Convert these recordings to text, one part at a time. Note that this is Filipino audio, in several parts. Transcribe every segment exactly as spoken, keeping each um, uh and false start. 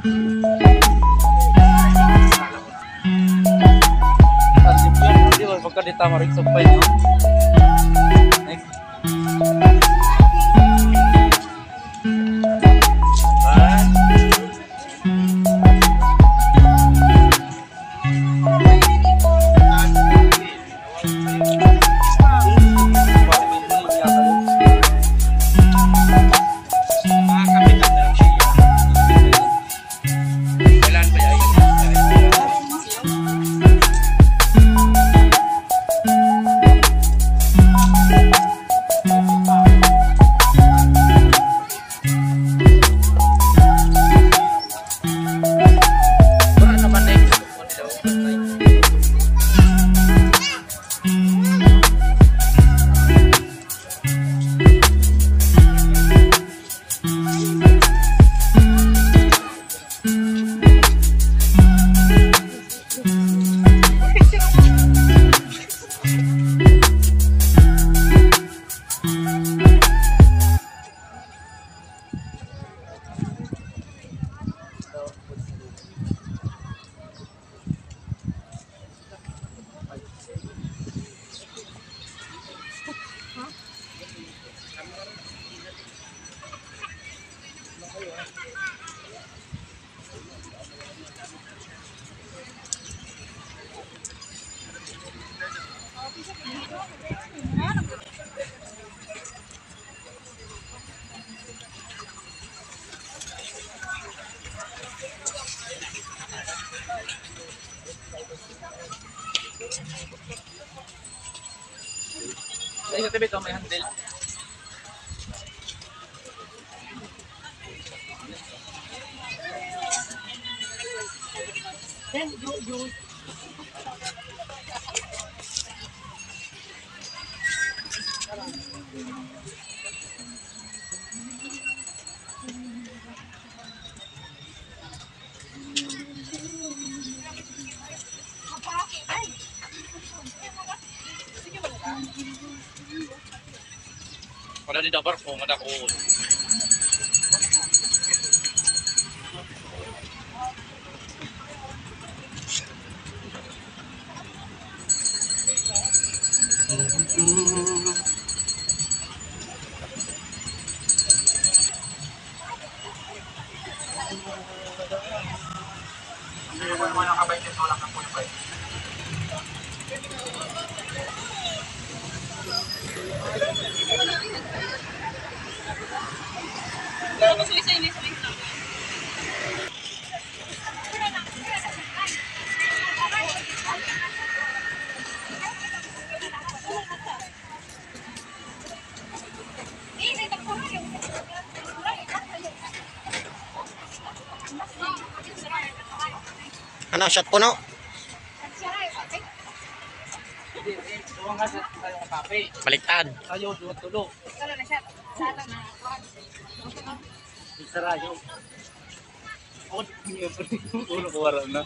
Pagka ditama rin sa pay, no? Next. Ay, sa tabi ito may handle. Then, go, go. Pada di dapur kok ada ko. Ano, shot puno? Baliktad. Ayaw, duwa-tulo. Sarayo. Oh, niya pa rin. Ulo ko wala na.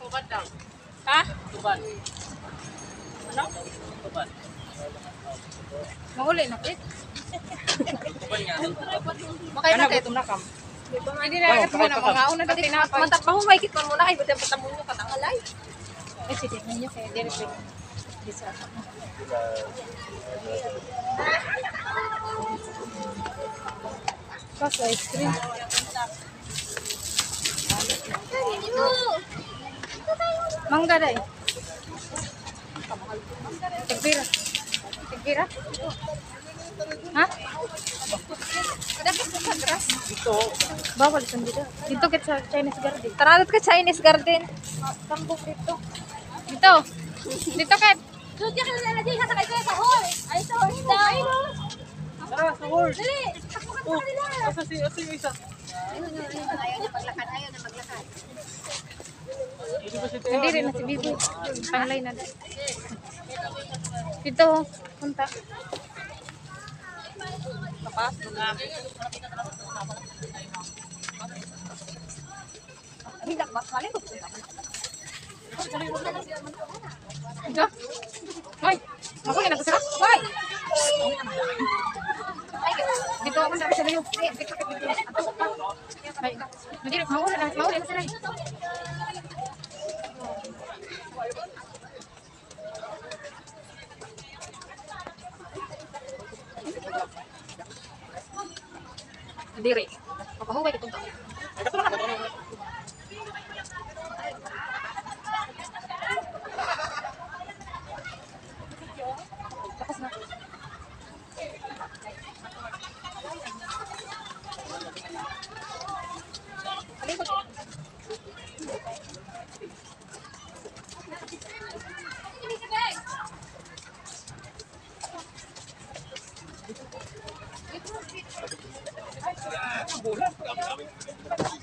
Tuban daw. Ha? Tuban. Ano? Tuban. Mahuli na, Pit. Tuban nga. Makay na kayo tumnakam. Hindi na agad muna, mga una na tinapay. Mantap pa humay, kitman muna kayo, buti ang mo nyo katangalay. Eh, sige, ninyo kayo, dire pa yun. Bisa. Kaso, ice cream. Mangga day. Tigbira. Tigbira? Ha? Dapat sa grass. Dito. Bawal sa dito. Dito kat sa Chinese garden. Taradot ka Chinese garden. Kambong dito. Dito. Dito kat. Dito ka na na diha sa kay sa hall. Ay sa hall daw. Tara, sa world. Dali. Takbo ka sa nila. Asa si, asa yung isa? Ayaw na maglakad, ayaw na maglakad. Hindi ba si Teo? Hindi rin na si Bibi. Panglay na. Dito. Punta. Kapas. Hindi ba? Malay ko. Ito. Hoy. Ako na to sila. Hoy. Dito ako na sa layo. Ay, hindi na mauna na, mauna na sila. Diri. Papahuway kitong tao. Tapos na. Bulan.